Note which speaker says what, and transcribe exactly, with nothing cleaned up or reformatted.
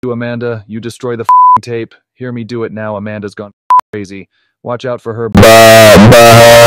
Speaker 1: you, Amanda. You destroy the tape. Hear me do it now. Amanda's gone crazy. Watch out for her.